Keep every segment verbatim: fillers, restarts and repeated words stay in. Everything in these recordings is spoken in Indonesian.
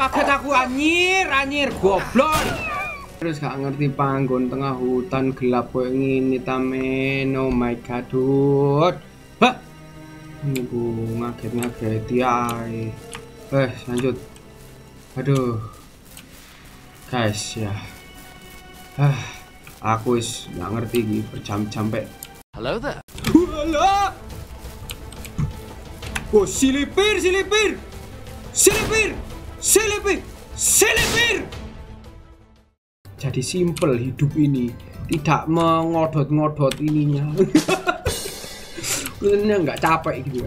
kaget aku anjir, anjir goblok. Terus gak ngerti panggon tengah hutan gelap koyo ngene ta men. Oh my god. Dut. Hah. Ini bu ngaget-ngageti ae. Eh, lanjut. Aduh. Guys ya. Ah, aku wis gak ngerti iki berjam-jam pe. Hello there. Walah. Oh, silipir, silipir. Silipir. Silipir. Silipir. Jadi simple hidup ini, tidak mengodot-ngodot ininya. Benernya nggak capek gitu ya.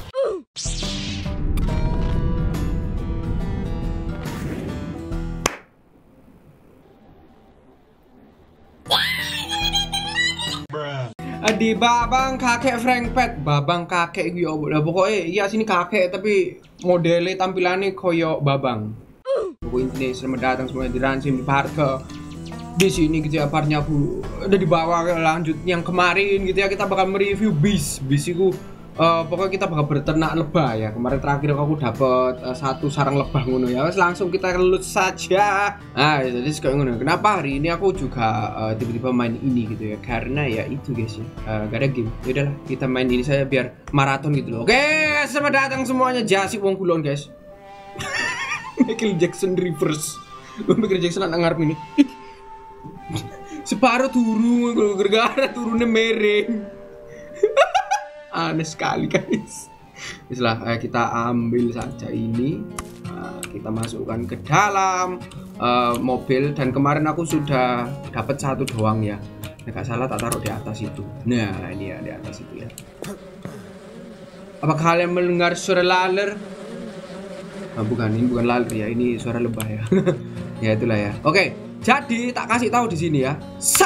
Di babang kakek Frankpet, babang kakek gitu ya. Pokoknya iya sini kakek tapi modelnya tampilannya koyo babang. Pokoknya selamat datang semuanya di Ransim di Parke. Di sini gitu ya, partnya aku udah dibawa lanjut yang kemarin gitu ya, kita bakal mereview bis bis itu. Uh, pokoknya kita bakal berternak lebah ya. Kemarin terakhir aku dapet uh, satu sarang lebah ngono ya. Langsung kita kelut saja. Nah, jadi kayak ngono. Kenapa hari ini aku juga uh, tiba-tiba main ini gitu ya? Karena ya itu guys ya, uh, gak ada game. Yaudahlah, kita main ini saya biar maraton gitu loh. Oke, selamat datang semuanya. Jasi wong kulon guys. Michael Jackson reverse. Michael Jackson anak ngarep ini. Separuh turun, gara-gara turunnya mereng. Aneh sekali guys. Bismillah, eh, kita ambil saja ini. Nah, kita masukkan ke dalam uh, mobil. Dan kemarin aku sudah dapat satu doang ya. Nggak salah tak taruh di atas itu. Nah ini ya di atas itu ya. Apa kalian mendengar suara laler? Nah, bukan, ini bukan laler ya. Ini suara lebah ya. Ya itulah ya. Oke. Jadi tak kasih tahu di sini ya. Sa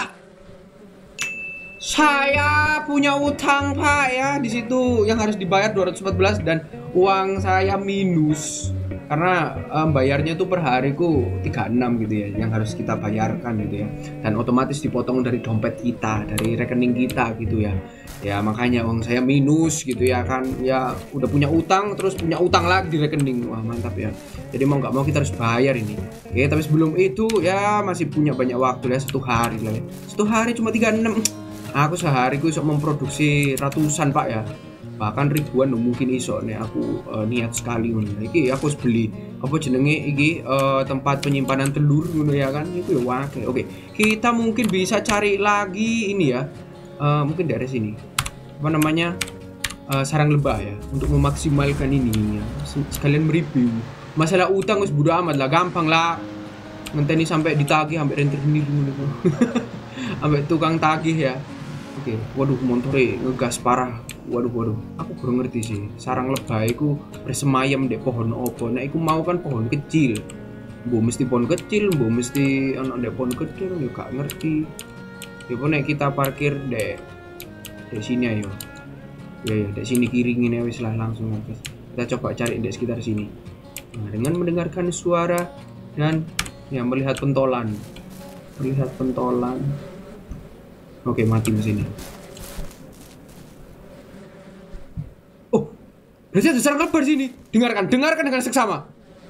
saya punya utang Pak ya di situ yang harus dibayar dua ratus empat belas dan uang saya minus karena um, bayarnya tuh per hariku tiga puluh enam gitu ya yang harus kita bayarkan gitu ya, dan otomatis dipotong dari dompet kita, dari rekening kita gitu ya. Ya makanya uang saya minus gitu ya kan, ya udah punya utang terus punya utang lagi di rekening. Wah mantap ya. Jadi mau nggak mau kita harus bayar ini. Oke, tapi sebelum itu ya masih punya banyak waktu ya, satu hari lah ya. Satu hari cuma tiga puluh enam. Aku sehari ku iso memproduksi ratusan Pak ya, bahkan ribuan loh, mungkin iso nih aku uh, niat sekali ngono. Iki aku harus beli apa jenenge iki uh, tempat penyimpanan telur ngono ya kan, itu ya wakil. Oke, kita mungkin bisa cari lagi ini ya. Uh, mungkin dari sini apa namanya uh, sarang lebah ya untuk memaksimalkan ini ya. Sekalian mereview masalah utang wis bodo amat lah, gampang lah ngenteni sampai ditagih sampai renter sendiri gitu. Sampai tukang tagih ya. Oke, waduh montore ngegas parah. Waduh waduh, aku kurang ngerti sih sarang lebah iku bersemayam di pohon opo. Nah iku mau kan pohon kecil, bu mesti pohon kecil, bu mesti anak di pohon kecil, ya gak ngerti. Ya pokoknya kita parkir dek di sini ayo. Ya ya, di sini kiri ini wis lah langsung guys. Kita coba cari di sekitar sini. Nah, dengan mendengarkan suara dan ya melihat pentolan. Melihat pentolan. Oke, mati mesinnya. Oh, berarti ada sarang lebah di sini. Dengarkan, dengarkan dengan seksama.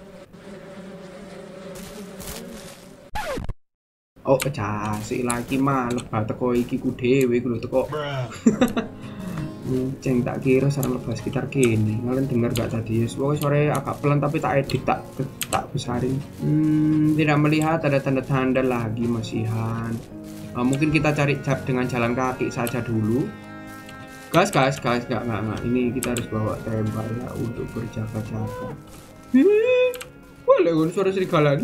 Oh, casi lagi mah lebah teko iki ku dhewe ku lho teko. Ceng tak kira sarang lebah sekitar kene. Kalian dengar gak tadi? Pokoknya sore agak pelan tapi tak edit, tak tak besarin. Hmm, tidak melihat ada tanda-tanda lagi masihan. Uh, mungkin kita cari dengan jalan kaki saja dulu. Gas, gas, gas, gak, gak, gak. Ini kita harus bawa tembak ya untuk berjaga-jaga. Boleh kan suara serigala.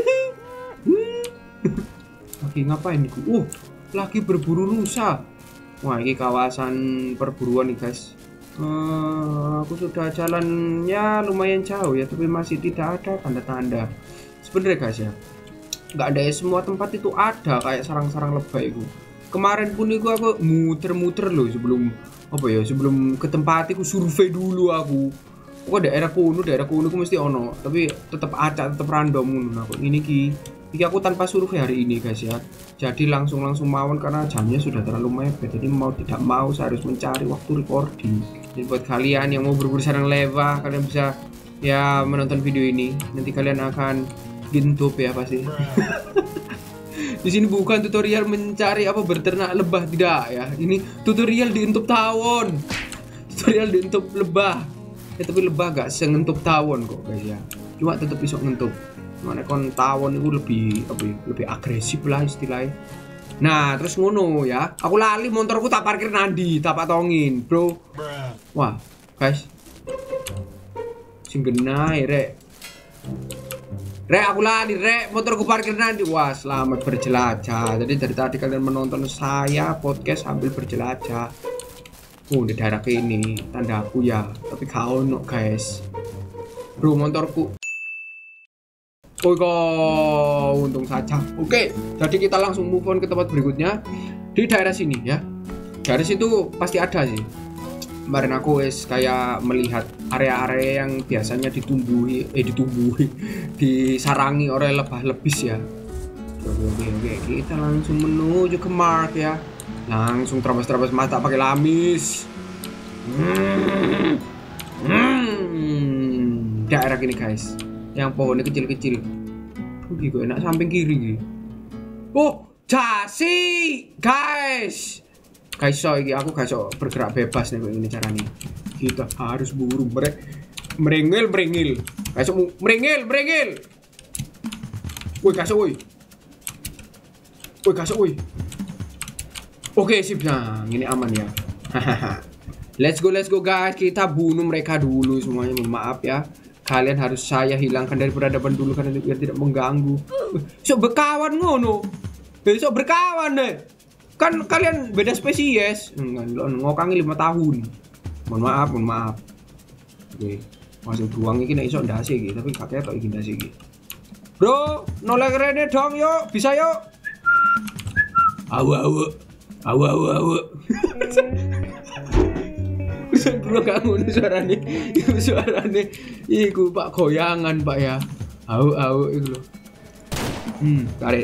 Lagi ngapain nih? Uh, lagi berburu rusa. Wah, ini kawasan perburuan nih guys. Uh, aku sudah jalannya lumayan jauh ya, tapi masih tidak ada tanda-tanda. Sebenarnya guys ya, nggak ada ya, semua tempat itu ada kayak sarang-sarang lebah itu. Kemarin pun itu aku muter-muter loh sebelum apa ya, sebelum ke tempat itu survei dulu aku. Pokoknya daerah kuno, daerah kuno aku mesti ono, tapi tetap acak, tetap random aku. Ini ki, ini aku tanpa survei hari ini guys ya. Jadi langsung-langsung mawon karena jamnya sudah terlalu mepet. Jadi mau tidak mau saya harus mencari waktu recording. Jadi buat kalian yang mau berburu sarang lebah, kalian bisa ya menonton video ini. Nanti kalian akan gintop ya pasti. Di sini bukan tutorial mencari apa berternak lebah, tidak ya. Ini tutorial dientup tawon. Tutorial dientup lebah. Ya tapi lebah gak sengentup tawon kok guys ya. Cuma tetap bisa ngentup. Mana kon tawon itu lebih apa ya, lebih agresif lah istilahnya. Nah, terus ngono ya. Aku lali motorku tak parkir nandi, tak patongin, bro. Wah, guys. Sing genah rek. Rek aku lari rek, motorku parkir nanti. Wah selamat berjelajah. Jadi dari tadi kalian menonton saya podcast sambil berjelajah. Oh di daerah ini tanda aku ya. Tapi kau no guys. Bro motorku. Oh kok untung saja. Oke jadi kita langsung move on ke tempat berikutnya. Di daerah sini ya. Daerah situ pasti ada sih. Kemarin aku es kayak melihat area-area yang biasanya ditumbuhi, eh ditumbuhi, disarangi oleh lebah lebis ya. Oke, oke, oke, kita langsung menuju ke mark ya. Langsung terabas-terabas mata pakai lamis. Hmm. Hmm. Daerah gini guys, yang pohonnya kecil-kecil. Oh, gitu enak samping kiri gitu. Oh, jasi guys. Guys, so ini aku gak so bergerak bebas nih ini caranya. Kita harus buru mere merengil merengil. Guys, so merengil merengil. Woi, guys, woi. Woi, guys, woi. Oke, sip nah. Ini aman ya. Let's go, let's go guys. Kita bunuh mereka dulu semuanya. Mohon maaf ya. Kalian harus saya hilangkan dari peradaban dulu karena biar tidak mengganggu. So berkawan ngono. Besok berkawan deh. Kan kalian beda spesies. Ngokangi lima tahun. Mohon maaf, mohon maaf. Oke, masuk buang ini nek iso ndase iki, tapi kakek tok iki ndase iki. Bro, nolak rene dong yuk, bisa yuk. Awu awu. Awu awu awu. Bisa bro gak ngono suarane. Iku suarane iku Pak goyangan Pak ya. Awu awu iku lho. Hmm, tarik.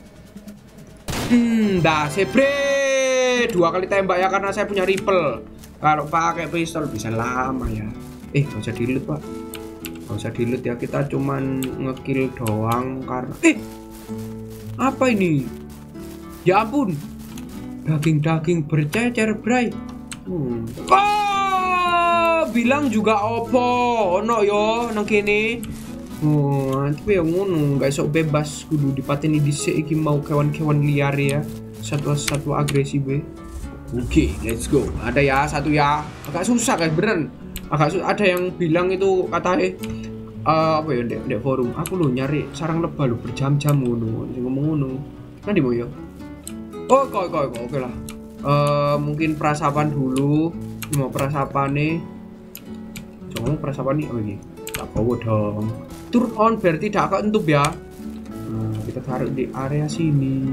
Hmm, dah sebre dua kali tembak ya karena saya punya rifle. Kalau pakai pistol bisa lama ya. Eh, gak usah di-loot pak. Gak usah di-loot ya. Kita cuman ngekill doang karena. Eh, apa ini? Ya ampun. Daging-daging bercecer bray. Hmm. Oh, bilang juga opo. Ono yo nang kene. Oh, tapi yang ngono nggak sok bebas kudu dipateni dhisik iki mau kewan-kewan liar ya. Satwa-satwa agresif be. Oke, okay, let's go. Ada ya satu ya. Agak susah guys, beneran. Agak susah. Ada yang bilang itu katanya uh, apa ya dek, dek forum. Aku lo nyari sarang lebah lo berjam-jam ngono. Ngomong ngono. Nanti mau ya. Oh, kok kok kok oke lah. Uh, mungkin perasapan dulu. Mau perasapan nih. Coba perasapan nih. Oh ini. Tak bawa dong. Turn on biar tidak akan entup ya. Nah, kita taruh di area sini.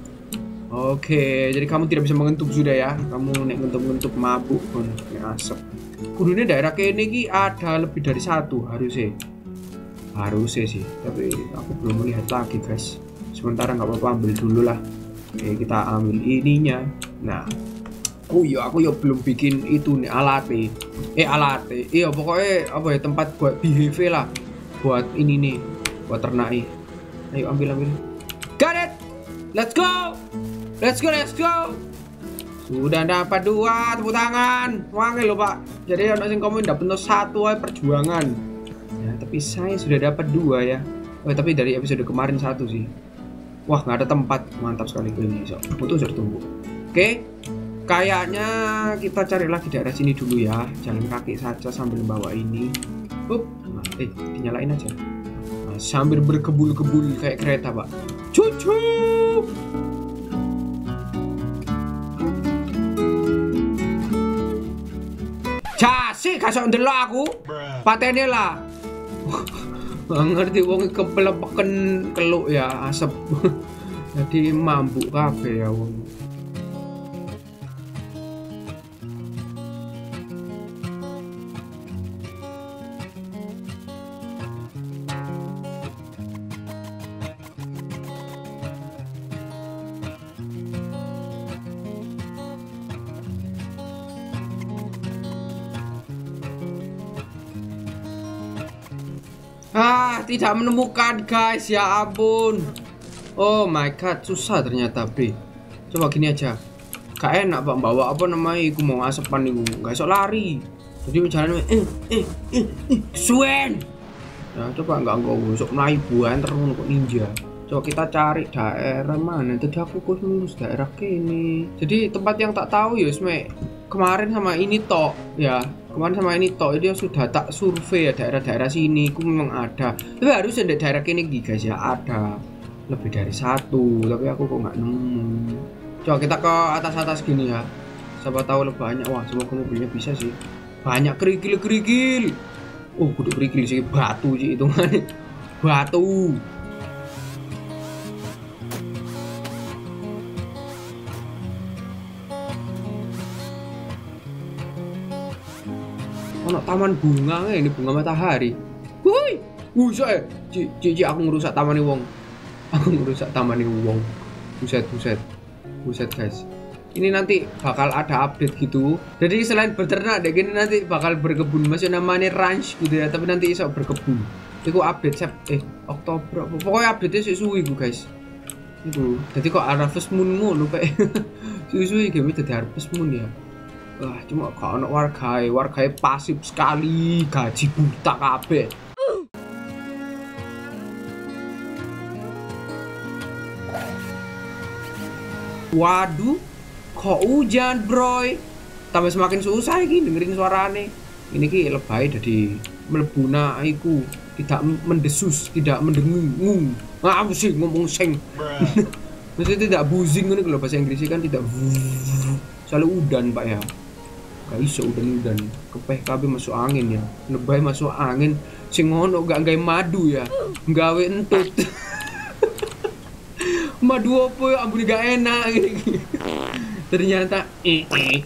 Oke, jadi kamu tidak bisa mengentup sudah ya. Kamu nek ngentup-ngentup mabuk pun asap. Kudunya daerah kene iki ada lebih dari satu harusnya. Harusnya sih, tapi aku belum melihat lagi guys. Sementara nggak apa-apa ambil dulu lah. Oke, kita ambil ininya. Nah, oh iya aku ya belum bikin itu nih alatnya. Eh alatnya. Iya pokoknya apa ya tempat buat behave lah. Buat ini nih, buat ternak. Ayo ambil ambil. Got it. Let's go. Let's go, let's go. Sudah dapat dua, tepuk tangan. Wangi loh pak. Jadi orang sing komen dapat satu aja perjuangan. Ya, tapi saya sudah dapat dua ya. Oh tapi dari episode kemarin satu sih. Wah nggak ada tempat, mantap sekali ini. So, aku tuh sudah tunggu. Oke, kayaknya kita cari lagi daerah sini dulu ya. Jalan kaki saja sambil bawa ini. Up, nah, eh dinyalain aja. Nah, sambil berkebul-kebul kayak kereta pak. Cucu. Jasi kasih ndelok aku. Patene lah. Ngerti wong kepelepeken keluk ya asap. Jadi mabuk kabeh ya wong. Ah, tidak menemukan guys, ya ampun. Oh my god, susah ternyata B. Coba gini aja. Gak enak Pak bawa apa namanya, aku mau asepan iku. Gak iso lari. Jadi jalan eh eh eh eh Suen. Nah, coba enggak enggak usuk mlayu buan terus kok ninja. Coba kita cari daerah mana. Tadi aku khusus daerah kini. Jadi tempat yang tak tahu ya, Sme. Kemarin sama ini tok ya. Kemarin sama ini tok dia sudah tak survei ya daerah-daerah sini. Ku memang ada. Tapi harus ada daerah kini guys ya, ada lebih dari satu. Tapi aku kok nggak nemu. Coba kita ke atas-atas gini ya. Siapa tahu lebih banyak. Wah, semoga mobilnya bisa sih. Banyak kerikil-kerikil. Oh, kudu kerikil sih, batu sih itu kan. Batu. Ono taman bunga ini, bunga matahari. Woi, buset. Cici aku ngerusak taman wong. Aku ngerusak taman wong. Buset, buset. Buset, guys. Ini nanti bakal ada update gitu. Jadi selain beternak deh gini nanti bakal berkebun. Masih namanya ranch gitu ya, tapi nanti bisa berkebun. Itu update sep eh Oktober. Pokoknya update-nya suwi-suwi guys. Itu. Jadi kok harvest moon ngono kayak suwi-suwi game jadi harvest moon ya. Wah, cuma gak ono wargae, wargae pasif sekali, gaji buta kabeh. Waduh, kok hujan, bro? Tambah semakin susah iki dengerin suarane. Ini ki lebay dari melebuna iku, tidak mendesus, tidak mendengung. Ngapa sih ngomong sing? Maksudnya tidak buzzing ini kalau bahasa Inggris kan tidak selalu udan, Pak ya. Gak iso udan-udan, kepeh kabeh masuk angin ya. Lebay masuk angin, sing ngono gak gawe madu ya. Gawe entut. Madu apa ya ampun gak enak gini. Ternyata eh eh.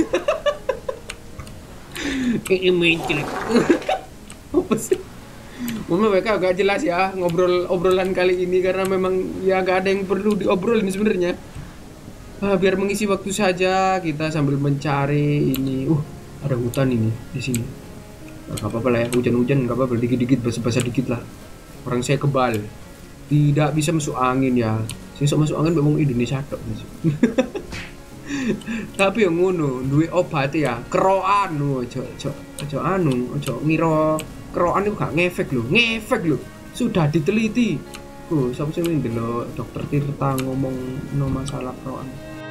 Eh mencret. Apa sih? Mama mereka agak jelas ya ngobrol obrolan kali ini karena memang ya gak ada yang perlu diobrolin sebenarnya. Ah, biar mengisi waktu saja kita sambil mencari ini. Uh, ada hutan ini di sini. Nah, gak apa-apa lah ya, hujan-hujan gak apa-apa, dikit-dikit basah-basah dikit lah. Orang saya kebal. Tidak bisa masuk angin ya. Sesuk masuk angin memang Indonesia tok. Tapi yang ngono, duwe obat ya, keroan lho, ojo ojo ojo anu, ojo ngira keroan itu gak ngefek lho, ngefek lho. Sudah diteliti. Oh, siapa sih ini lho, dokter Tirta ngomong no masalah keroan.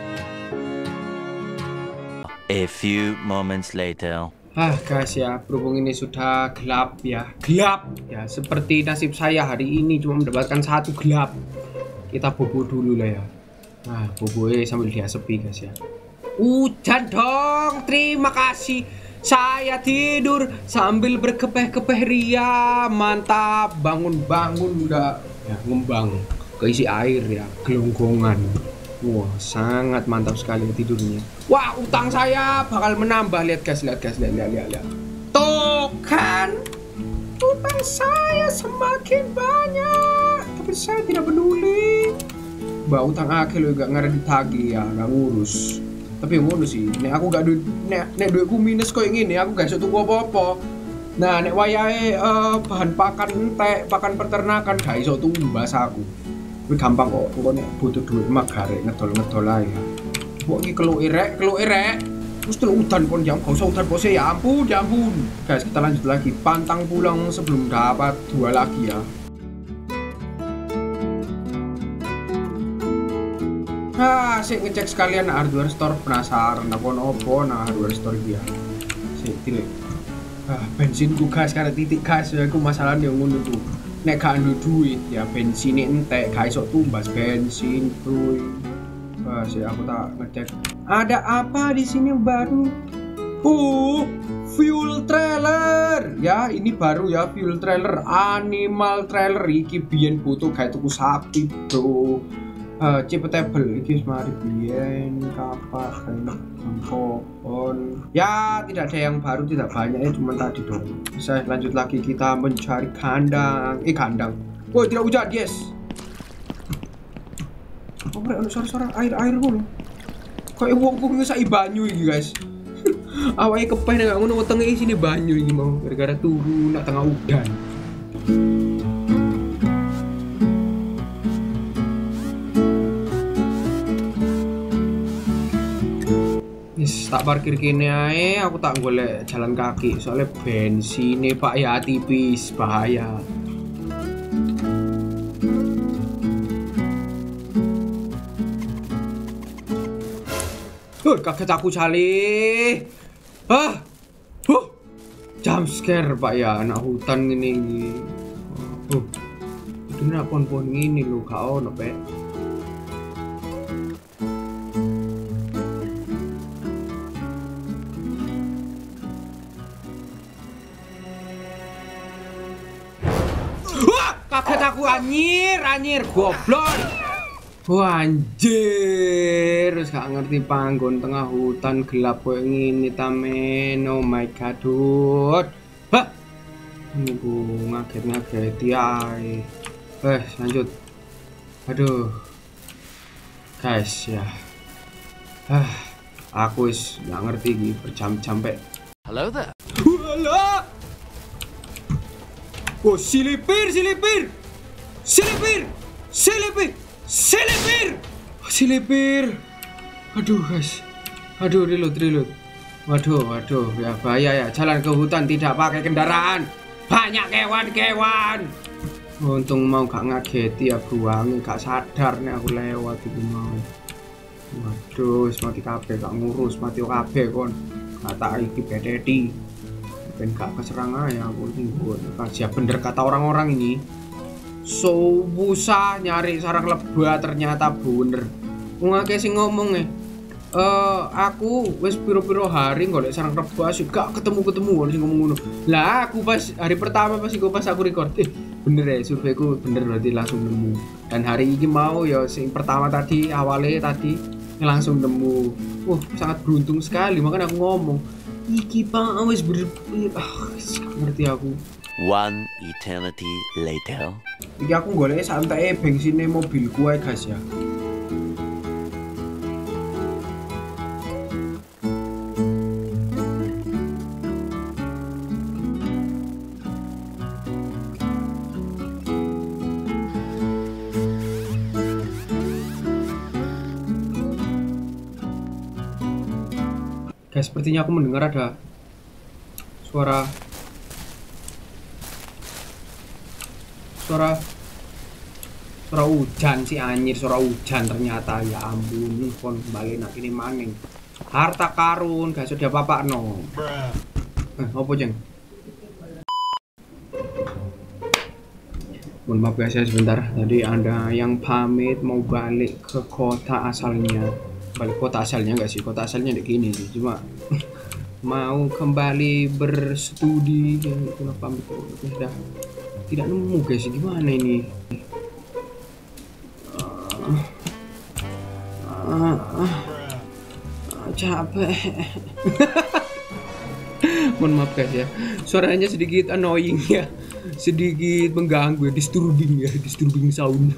A few moments later. Ah guys ya, berhubung ini sudah gelap ya, gelap ya, seperti nasib saya hari ini cuma mendapatkan satu gelap. Kita bobo dulu lah ya. Nah, boboe sambil diasepi guys ya. Hujan dong, terima kasih. Saya tidur sambil berkepeh-kepeh ria, mantap. Bangun-bangun udah ya, ngembang, keisi air ya, gelonggongan. Wah, sangat mantap sekali tidurnya. Wah, utang saya bakal menambah. Lihat guys, lihat guys, lihat, lihat, lihat, lihat. Tuh kan, utang saya semakin banyak, tapi saya tidak peduli. Mbak utang akhir lo gak ngarep ditagih ya, gak ngurus. Tapi yang ngurus sih, nek aku gak duit, nek, nek duitku minus kok ini, aku gak bisa tunggu apa-apa. Nah, nek wayahe uh, bahan pakan entek, pakan peternakan gak iso tunggu bahasa aku. Tapi gampang kok, kok nek butuh duit mah garek ngedol-ngedol aja ya. Kok ini keluk irek, keluk irek. Terus terus udan kon jam, gak usah udan bose ya ampun, ya ampun. Guys, kita lanjut lagi, pantang pulang sebelum dapat dua lagi ya. Ah, sih ngecek sekalian nah, hardware store, penasaran nah kon opo nah hardware store dia. Sih tilik. Ah, bensinku gas karena titik gas ya aku masalahnya yang ngono tuh. Nek gak ada duit ya bensin entek, gak iso tumbas bensin, bro. Wah, sih aku tak ngecek. Ada apa di sini baru? Uh, fuel trailer. Ya, ini baru ya fuel trailer, animal trailer iki biyen butuh kayak tuku sapi, bro. Uh, Cepetable iki mari biyen kapas kayak pohon. Ya, tidak ada yang baru, tidak banyak ya, cuma tadi dong. Saya lanjut lagi, kita mencari kandang. Eh, kandang. Woi, tidak hujan, yes. Oh, ada suara-suara air-air ngono. Kayak wong-wong ngesaki banyu iki, guys. Awake kepeh nek ngono wetenge isine banyu iki mau gara-gara turu nak tengah udan. Yes, tak parkir kene ae, aku tak golek jalan kaki soalnya bensinnya Pak ya tipis, bahaya. Huh, kaget aku cali. Ah, huh, jump scare Pak ya, anak hutan gini. Huh, itu nak pon-pon gini lu kau nopet. Wah, kaget aku anjir, anjir, goblok. Wah, anjir, terus gak ngerti panggon tengah hutan gelap kayak gini tamen. Oh my god, dude. Hah? Ini bu ngaget-ngaget ae. Eh, lanjut. Aduh. Guys ya. Ah, aku wis gak ngerti iki berjam-jam pe. Hello there. Walah. Oh, silipir, silipir. Silipir. Silipir. Silipir. Silipir. Aduh, guys. Aduh, reload, reload. Waduh, waduh, ya bahaya ya. Jalan ke hutan tidak pakai kendaraan. Banyak kewan-kewan. Untung mau gak ngageti ya buang, gak sadar nih aku lewat itu mau. Waduh, mati kabeh gak ngurus, mati kabeh kon. Kata iki bedeti. Ben gak keserang aja aku timbul. Siap bener kata orang-orang ini. So busa nyari sarang lebah ternyata bener. Wong akeh sing ngomong e. Uh, aku wis piro-piro hari golek sarang lebah sih gak ketemu-ketemu sing ngomong ngono. Lah aku pas hari pertama pas iku pas aku record eh bener ya surveiku bener berarti langsung nemu. Dan hari ini mau ya sing pertama tadi awalnya tadi langsung nemu. Wah, sangat beruntung sekali makanya aku ngomong iki Pak wis ber ah ngerti aku. One eternity later. Iki aku golek santai bensinnya mobilku ae guys ya. Guys, sepertinya aku mendengar ada suara suara suara hujan sih anjir, suara hujan ternyata ya ampun kon kembali nak ini maning harta karun gak sudah bapak no eh apa jeng mohon maaf guys ya sebentar tadi ada yang pamit mau balik ke kota asalnya. Balik kota asalnya enggak sih, kota asalnya di gini sih, cuma mau kembali berstudi dan kenapa sudah tidak nemu guys, gimana ini? Uh, uh, uh, uh, capek. Mohon maaf guys ya, suaranya sedikit annoying ya, sedikit mengganggu ya, disturbing ya, disturbing sound.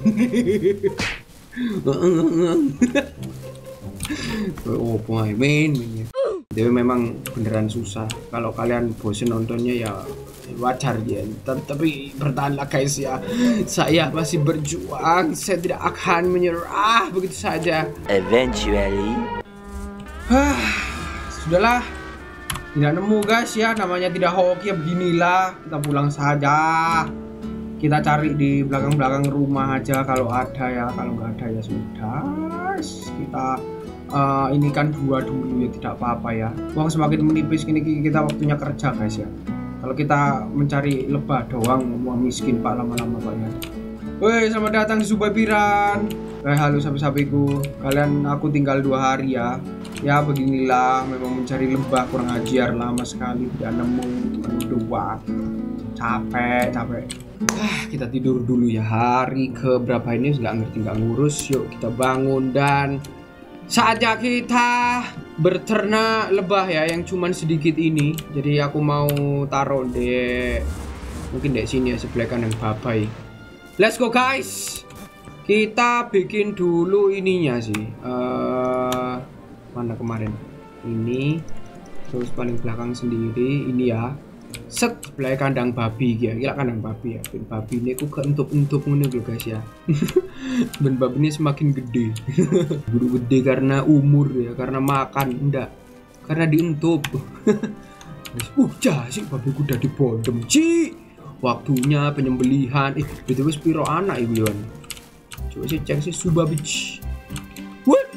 Oh boy, main ya. Dia memang beneran susah. Kalau kalian bosen nontonnya ya wajar ya. Tapi bertahanlah guys ya. Saya masih berjuang. Saya tidak akan menyerah begitu saja. Eventually. Hah, sudahlah. Tidak nemu guys ya. Namanya tidak hoki ya beginilah. Kita pulang saja. Kita cari di belakang-belakang rumah aja kalau ada ya. Kalau nggak ada ya sudah. Kita Uh, ini kan dua dulu ya tidak apa-apa ya. Uang semakin menipis kini kita waktunya kerja guys ya. Kalau kita mencari lebah doang uang miskin pak lama-lama pak ya. Woi selamat datang di Subaibiran. Eh halo sapi-sapiku. Kalian aku tinggal dua hari ya. Ya beginilah memang mencari lebah kurang ajar lama sekali tidak nemu dua. Capek capek. Ah, kita tidur dulu ya hari ke berapa ini nggak ngerti nggak ngurus. Yuk kita bangun dan saatnya kita berternak lebah ya yang cuman sedikit ini. Jadi aku mau taruh di mungkin di sini ya sebelah kanan babai. Let's go guys. Kita bikin dulu ininya sih. Uh, mana kemarin? Ini terus paling belakang sendiri ini ya. Set sebelah kandang babi ya, gila kandang babi ya. Ben babi ini aku keentup-entup ngono lho guys ya. Ben babi ini semakin gede. Buru gede karena umur ya, karena makan enggak. Karena dientup. Uh, jasik babi udah dibondem. Ci. Waktunya penyembelihan. Eh, btw spiro anak ibu Yon. Coba sih cek sih subabich. Wah.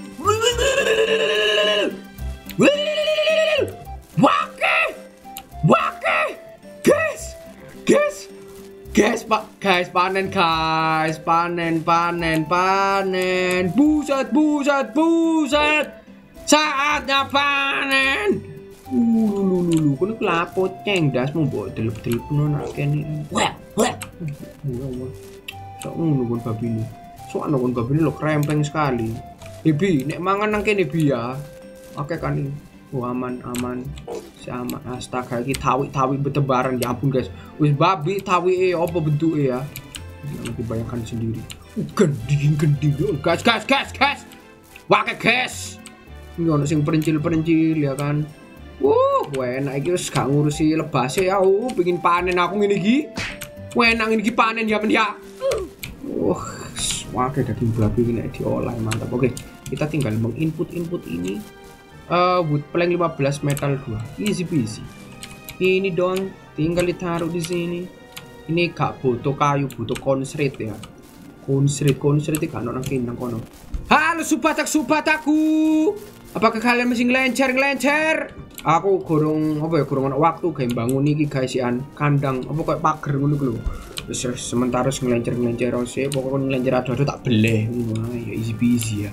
Wake. Wake. Guys. Guys. Guys, Pak. Guys, panen guys. Panen, panen, panen. Buset, buset, buset. Saatnya panen. Uh, lulu lulu, kono kelapo cengdas mau bawa delep-delep nona kene. Wah, wah. Ya Allah. Sok ngono kon babi ini. Sok ana kon babi ini lo krempeng sekali. Bi, nek mangan nang kene bi ya. Oke kan ini. Oh, aman, aman. Si aman. Astaga, iki tawi-tawi bertebaran ya ampun guys. Wis babi tawi e apa bentuke ya? Nanti bayangkan sendiri. Uh, gending gending. Guys, guys, guys, guys. Wake guys. Ini ono sing perencil-perencil ya kan. Wuh, enak iki wis gak ngurusi lebase ya. Oh, pengen panen aku ngene iki. Enak ngene iki panen ya men ya. Wah, wah daging babi ini diolah mantap. Oke, kita tinggal menginput-input ini. Uh, wood plank lima belas metal dua. Easy peasy. Ini dong tinggal ditaruh di sini. Ini gak butuh kayu, butuh konsret ya. Konsret, konsret iki gak ono nang kene nang kono. Halo subatak-subataku. Apakah kalian masih ngelencer-ngelencer? Aku gorong apa ya gorong ana waktu gawe bangun iki guys an kandang apa kayak pager ngono ku lho. Wis sementara ngelencer-ngelencer ose pokoknya ngelencer ado-ado tak beleh. Wah, ya easy peasy ya.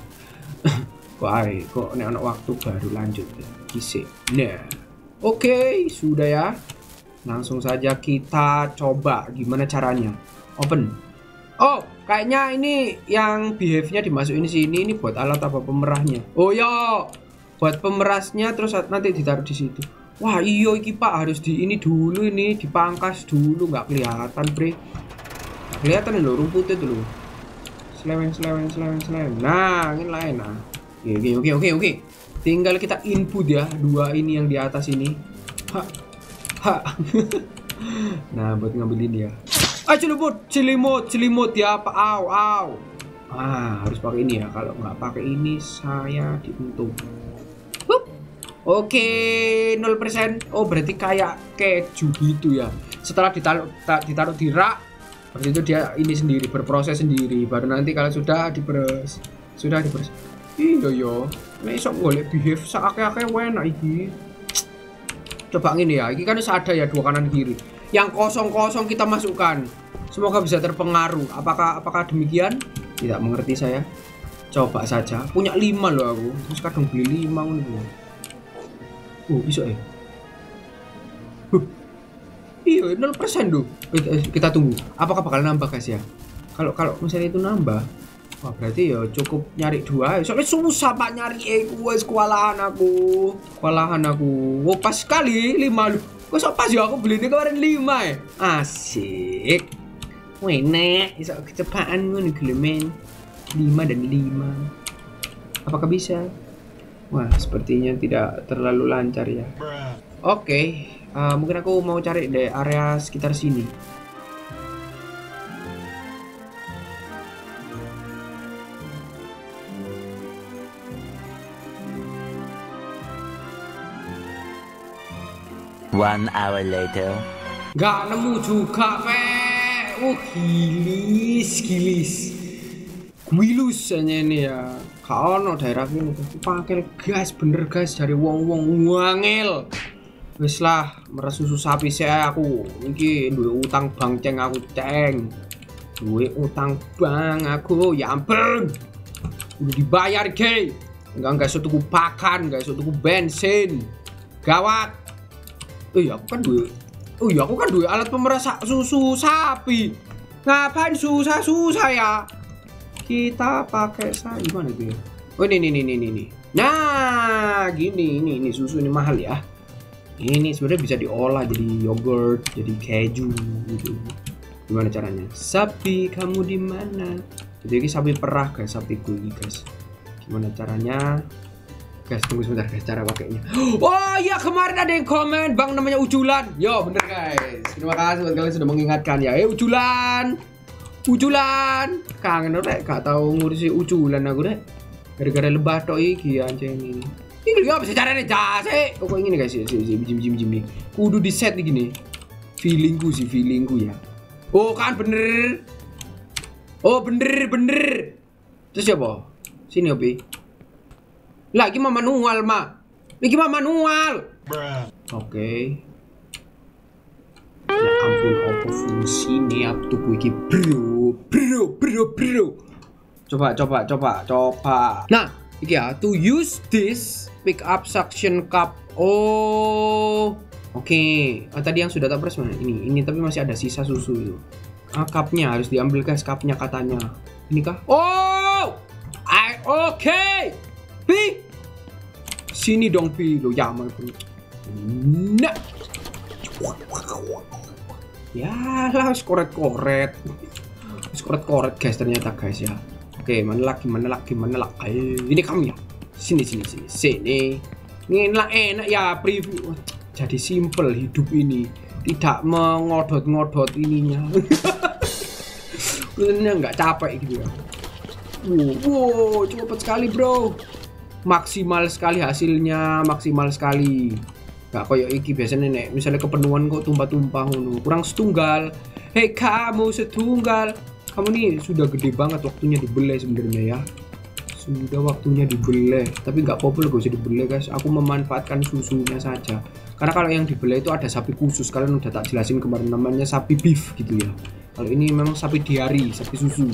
Kok ae kok nek ana waktu baru lanjut kisik. Nah. Oke, okay, sudah ya. Langsung saja kita coba gimana caranya. Open. Oh, kayaknya ini yang behave-nya dimasukin sini ini buat alat apa pemerahnya. Oh ya, buat pemerasnya terus nanti ditaruh di situ. Wah, iyo iki Pak harus di ini dulu ini dipangkas dulu nggak kelihatan, Bre. Kelihatan loh rumputnya dulu. Seleweng seleweng seleweng seleweng. Nah, ini lain nah. Oke, oke, oke, oke. Tinggal kita input ya dua ini yang di atas ini. Ha. Ha. Nah, buat ngambil ini ya. Ah, celimut, celimut, celimut ya, Pak. Au, au. Ah, harus pakai ini ya. Kalau nggak pakai ini, saya diuntung. Oke, nol persen. Oh, berarti kayak keju gitu ya. Setelah ditaruh, ditaruh di rak, berarti itu dia ini sendiri, berproses sendiri. Baru nanti kalau sudah diperes, sudah diperes. Iya, yo. Nek iso golek behave sakake-ake enak iki. Coba ngene ya. Iki kan wis ada ya dua kanan kiri. Yang kosong-kosong kita masukkan. Semoga bisa terpengaruh. Apakah apakah demikian? Tidak mengerti saya. Coba saja. Punya lima loh aku. Terus kadang beli lima ngono. Oh, bisa ya. Huh. Iya, nol persen tuh. Kita tunggu. Apakah bakal nambah guys ya? Kalau kalau misalnya itu nambah, wah berarti ya cukup nyari dua. Soalnya susah Pak nyari eh wes kewalahan aku. Kewalahan aku. Oh, pas sekali lima loh. Kok sok pas ya aku beli ini kemarin lima ya. Asik. Enak, iso kecepatan ngono gelemen. lima dan lima. Apakah bisa? Wah, sepertinya tidak terlalu lancar ya. Oke, okay. uh, mungkin aku mau cari deh area sekitar sini. One hour later. Gak nemu juga, Pe. Oh, gilis, gilis. Gwilus hanya ini ya. Gak ono daerah ini. Pakai gas, bener guys dari wong-wong wangel. Wis lah, meres susu sapi saya aku. Iki duwe utang bang ceng aku ceng. Duwe utang bang aku, ya ampun. Udah dibayar ke. Enggak enggak iso tuku pakan, enggak iso tuku bensin. Gawat. Oh iya aku kan duwe. Oh iya aku kan duwe alat pemeras susu sapi. Ngapain susah-susah ya? Kita pakai saya gimana itu ya? Oh ini ini ini ini. Nah, gini ini ini susu ini mahal ya. Ini sebenarnya bisa diolah jadi yogurt, jadi keju gitu. Gimana caranya? Sapi kamu di mana? Jadi ini sapi perah guys, sapi gue guys. Gimana caranya? Guys, tunggu sebentar guys, cara pakainya. Oh iya, kemarin ada yang komen, Bang namanya Uculan. Yo, bener guys. Terima kasih buat kalian sudah mengingatkan ya. Eh, Uculan. Uculan. Kangen rek, gak tahu ngurusi Uculan aku rek. Gara-gara lebah tok iki anjing ini. Ini ya bisa caranya jase. Kok ini guys, si si jim jim jim nih. Kudu di set gini. Feelingku sih, feelingku ya. Oh, kan bener. Oh, bener, bener. Terus siapa? Sini Opi. Lagi mah manual mah. Lagi mah manual. Oke. Okay. Ya ampun, apa fungsinya tuh iki bro, bro, bro, bro. Coba, coba, coba, coba. Nah, iki ya, to use this pick up suction cup. Oh, oke. Okay. Oh, tadi yang sudah tak press mana? Ini, ini tapi masih ada sisa susu itu. Ah, cupnya harus diambil guys, cupnya katanya. Ini kah? Oh, I oke. Okay. Pi. Sini dong Pi, lo yaman pun. Nah. Ya lah, koret-koret. Koret-koret guys ternyata guys ya. Oke, mana lagi, mana lagi, mana lagi. Ini kamu ya. Sini, sini, sini. Sini. Ini enak-enak ya preview. Jadi simple hidup ini. Tidak mengodot-ngodot ininya. Benernya nggak capek gitu ya. Wow, wow, cepet sekali bro. Maksimal sekali hasilnya, maksimal sekali. Gak koyo iki biasanya nek misalnya kepenuhan kok tumpah-tumpah ngono. Kurang setunggal. Hei kamu setunggal. Kamu nih sudah gede banget waktunya dibeleh sebenarnya ya. Sudah waktunya dibeleh. Tapi nggak apa-apa gak usah dibeleh guys. Aku memanfaatkan susunya saja. Karena kalau yang dibeleh itu ada sapi khusus. Kalian udah tak jelasin kemarin namanya sapi beef gitu ya. Kalau ini memang sapi diari, sapi susu.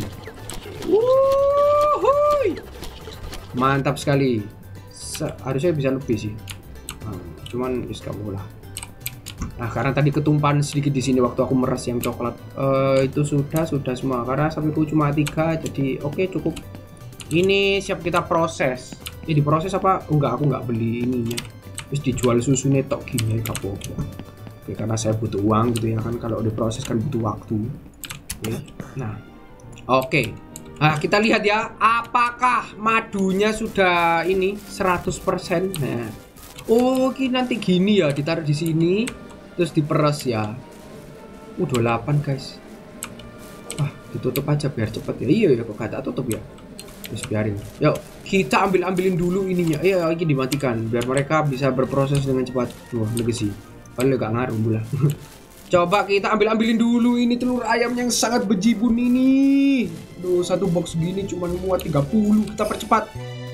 Wuhui. Mantap sekali. Se harusnya bisa lebih sih. Nah, cuman is kamu lah. Nah, karena tadi ketumpahan sedikit di sini waktu aku meres yang coklat. Uh, itu sudah sudah semua. Karena sapiku cuma tiga, jadi oke okay, cukup. Ini siap kita proses. Ini diproses apa? Oh, enggak, aku nggak beli ininya. Terus dijual susu netok gini ya apa-apa. Oke, karena saya butuh uang gitu ya kan. Kalau diproses kan butuh waktu. Oke. Nah, oke. Okay. Nah, kita lihat ya, apakah madunya sudah ini seratus persen. Nah. Oh, ini nanti gini ya, ditaruh di sini terus diperes ya. Udah delapan, guys. Wah, ditutup aja biar cepet ya. Iya ya, kok gak tutup ya. Terus biarin. Yuk, kita ambil-ambilin dulu ininya. Iya, ini dimatikan biar mereka bisa berproses dengan cepat. Wah, legacy. Paling gak ngaruh bulah. Coba kita ambil-ambilin dulu ini telur ayam yang sangat bejibun ini. Duh, satu box gini cuma muat tiga puluh. Kita percepat.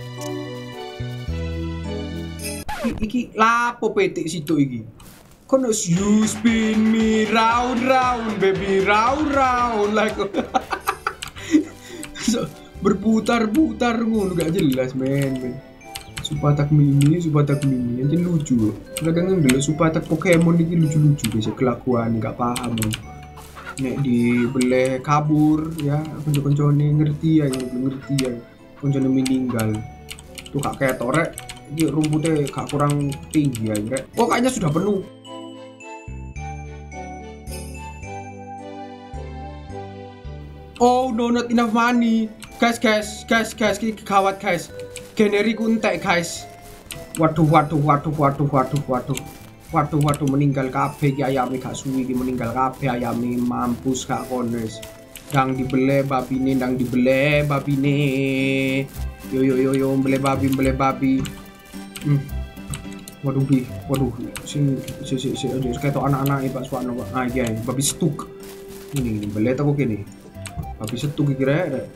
I, iki lapo petik situ iki. Kono you spin me round round baby round round like. So, berputar-putar ngono gak jelas men. men. Supatak mini, supatak mini, aja lucu. Kadang dulu supatak Pokemon ini lucu-lucu biasa kelakuan nggak paham. Nek dibeleh kabur ya, konco-koncone ngerti ya, belum ngerti ya, koncone meninggal. Tuh kak kayak torek, ini rumputnya kak kurang tinggi ya, rek. Oh kayaknya sudah penuh. Oh no, not enough money, guys, guys, guys, guys, ini gawat guys. Generiku entek guys. Waduh waduh waduh waduh waduh waduh. Waduh waduh meninggal kabeh iki ayame gak suwi iki meninggal kabeh ayame mampus gak kones. Dang dibeleh babine dang dibeleh babine. Yo yo yo yo bele babi bele babi. Hmm. Waduh bi, waduh si si si si ketok anak-anak iki Pak Suwana. Ah iya babi stuk. Ini ini bele tak kene. Babi stuk iki rek.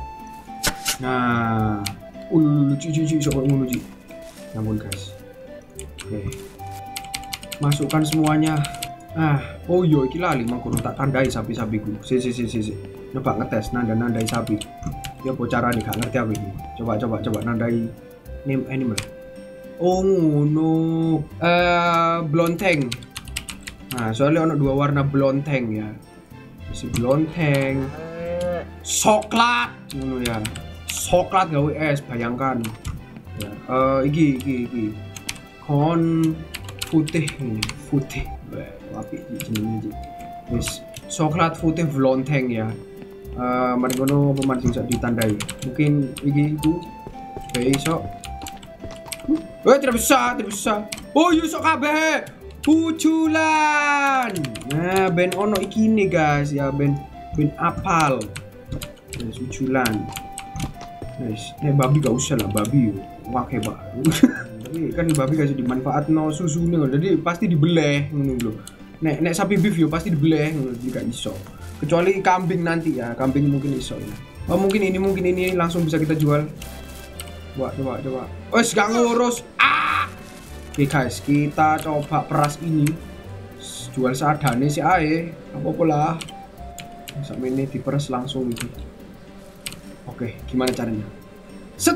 Nah, ulu lucu lucu sok ngono Ji. Namun guys. Oke. Masukkan semuanya. Ah, oh yo iki lali mangkono tak tandai sapi-sapiku. Si si si si si. Coba ngetes nanda-nandai sapi. Ya apa carane gak ngerti aku iki. Coba coba coba nandai name animal. Oh ngono. Eh blonteng. Nah, soalnya ono dua warna blonteng ya. Si blonteng. Soklat ngono ya. Soklat gawe es, bayangkan. Ya, uh, iki iki iki. Kon putih ini, putih. Wapi jenenge iki. Wis, soklat putih blonteng ya. Eh, uh, mari ngono pemancing sak ditandai. Mungkin iki itu. Oke, iso. Uh, Eh, tidak bisa, tidak bisa. Oh, yusok kabeh. Uculan. Nah, ben ono iki nih guys ya, ben ben apal. Guys, uculan. Guys, eh babi gak usah lah, babi wake banget. Tapi kan babi kasih dimanfaat no susu nih, jadi pasti dibeleh ngono lho. Nek nek sapi beef yo pasti dibeleh ngono, gak iso. Kecuali kambing nanti ya, kambing mungkin iso ya. Oh, mungkin ini mungkin ini langsung bisa kita jual. Coba coba coba. Wes gak ngurus. Ah. Oke guys, kita coba peras ini. Jual seadane sih ae. Apa-apa lah. Sampai ini diperas langsung gitu. Oke, gimana caranya? Set.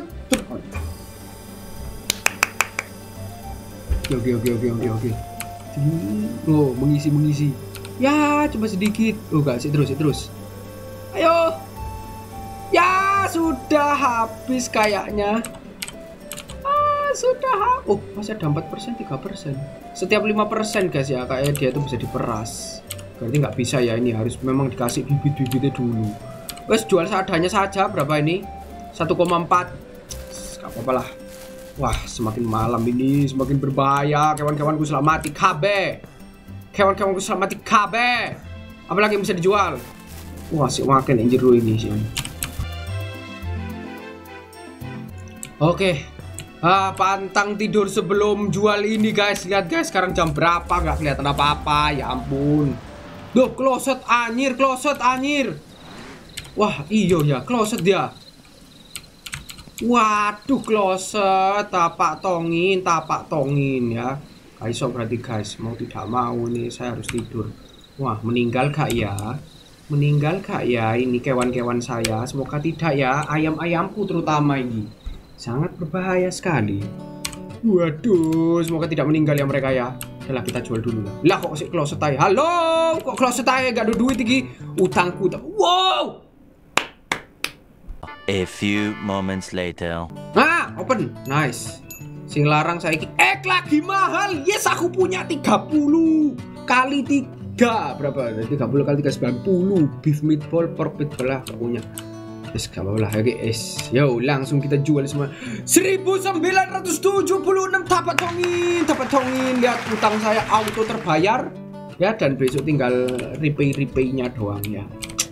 Oke oke oke oke oke oke. Oh, mengisi mengisi. Ya, cuma sedikit. Oh, gak sih terus, terus. Ayo. Ya, sudah habis kayaknya. Ah, sudah habis. Oh, masih ada empat persen, tiga persen. Setiap lima persen guys ya, kayak dia itu bisa diperas. Berarti nggak bisa ya, ini harus memang dikasih bibit-bibitnya dulu. Wes, jual seadanya saja. Berapa ini? satu koma empat. Gak apa-apa lah. Wah, semakin malam ini semakin berbahaya. Kawan-kawanku selamati kabe. Kawan-kawanku selamati kabe. Apalagi yang bisa dijual? Wah, si makin anjir lu ini sih. Oke. Ah, pantang tidur sebelum jual ini guys. Lihat guys, sekarang jam berapa? Nggak kelihatan apa-apa. Ya ampun. Duh, kloset anyir, kloset anyir. Wah, iyo ya, kloset dia. Waduh, kloset, tapak tongin, tapak tongin ya. Kaiso berarti guys, mau tidak mau nih saya harus tidur. Wah, meninggal gak ya? Meninggal gak ya ini kewan-kewan saya? Semoga tidak ya, ayam-ayamku terutama ini. Sangat berbahaya sekali. Waduh, semoga tidak meninggal ya mereka ya. Oke lah, kita jual dulu lah. Lah kok si kloset aja. Halo, kok kloset aja gak ada duit iki? Utangku. Wow. A few moments later. Ah, open. Nice. Sing larang saiki ek lagi mahal. Yes, aku punya tiga puluh kali tiga. Berapa? tiga puluh kali tiga sembilan puluh. Beef meatball per meatball lah aku punya. Yes, gak apa-apa lah ya guys. Yo, langsung kita jual semua. seribu sembilan ratus tujuh puluh enam tapak tongin, tapak tongin. Lihat utang saya auto terbayar. Ya, dan besok tinggal repay-repay-nya doang ya.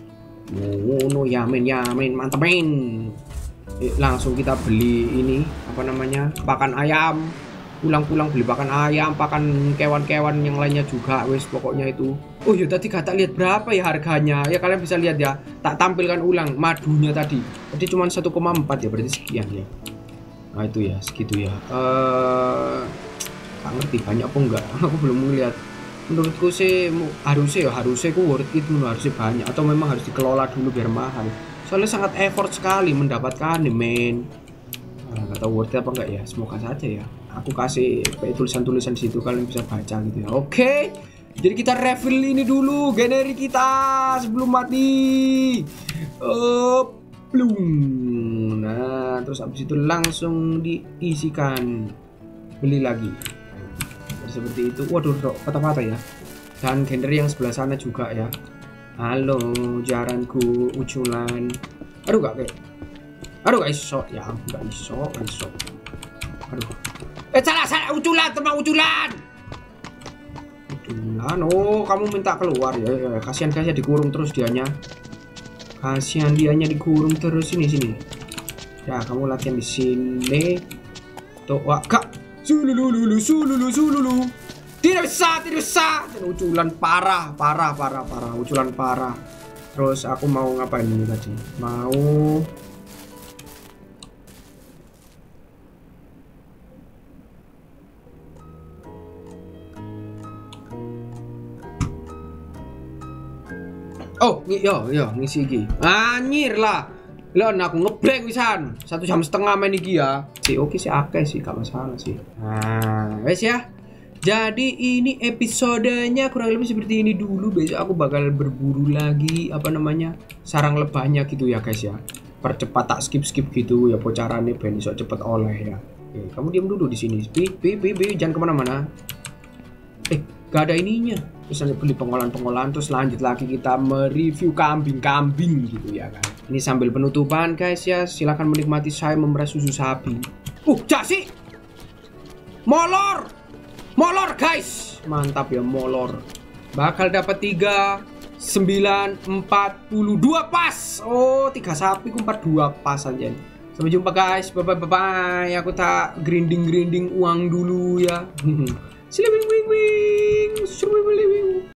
Oh no, yamin yamin mantepin. Eh, langsung kita beli ini apa namanya pakan ayam, pulang-pulang beli pakan ayam, pakan kewan-kewan yang lainnya juga wes pokoknya itu. Oh ya tadi kata lihat berapa ya harganya ya, kalian bisa lihat ya, tak tampilkan ulang madunya tadi tadi cuma satu koma empat ya, berarti sekian ya. Nah itu ya segitu ya. Eh nggak ngerti banyak apa enggak. Aku belum melihat. Menurutku sih harusnya ya harusnya ku worth it, harusnya banyak atau memang harus dikelola dulu biar mahal, soalnya sangat effort sekali mendapatkan nih men. Nah, nggak tahu worth it apa enggak ya, semoga saja ya. Aku kasih tulisan-tulisan situ kalian bisa baca gitu ya. Oke, jadi kita refill ini dulu generi kita sebelum mati. Oh, belum. Nah terus abis itu langsung diisikan, beli lagi seperti itu. Waduh, patah-patah ya. Dan genre yang sebelah sana juga ya. Halo jaranku uculan. Aduh gak kayak. Aduh gak iso ya, gak iso, gak iso. Aduh. Eh salah salah uculan, teman uculan. Uculan. Oh, kamu minta keluar ya. ya. Kasihan kasihan dikurung terus dianya. Kasihan dianya dikurung terus sini sini. Ya, kamu latihan di sini. Tuh, wah, kak. Sululu sululu sululu. Tidak bisa, tidak bisa. Dan uculan parah, parah, parah, parah. Uculan parah. Terus aku mau ngapain ini tadi? Mau Oh, yo yo ngisi iki. Anjir lah. Lah aku ngeblank wisan. Satu jam setengah main iki ya. Si oke sih akeh sih, gak masalah sih. Nah, wes ya. Jadi ini episodenya kurang lebih seperti ini dulu. Besok aku bakal berburu lagi apa namanya? Sarang lebahnya gitu ya, guys ya. Percepat tak skip-skip gitu ya bocarannya ben iso cepet oleh ya. Oke, kamu diam dulu di sini. Bi, bi, bi, bi, jangan kemana-mana. Eh, gak ada ininya. Terus nanti beli pengolahan-pengolahan, terus lanjut lagi kita mereview kambing-kambing gitu ya kan. Ini sambil penutupan guys ya, silahkan menikmati saya memerah susu sapi. Uh, jasi! Molor. Molor guys. Mantap ya molor. Bakal dapat tiga, sembilan, empat puluh dua pas. Oh, tiga sapi ku empat puluh dua pas aja. Sampai jumpa guys. Bye bye bye bye. Aku tak grinding-grinding uang dulu ya. Silipin wing wing. Silipin wing wing.